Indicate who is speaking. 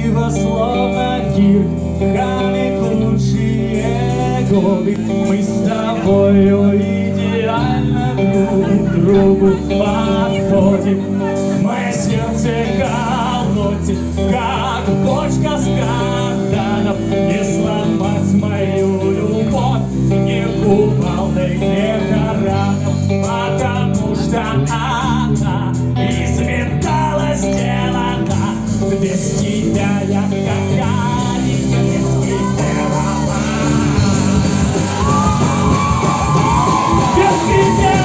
Speaker 1: красиво, словно гирь, как лучшие годы. Мы с тобою идеально друг другу подходим. Мое сердце колотит, как бочка с картаном. Не сломать мою любовь ни кувалдой, ни тараном, потому что она из металла сделана. Без тебя я как камень не скрипела. Без тебя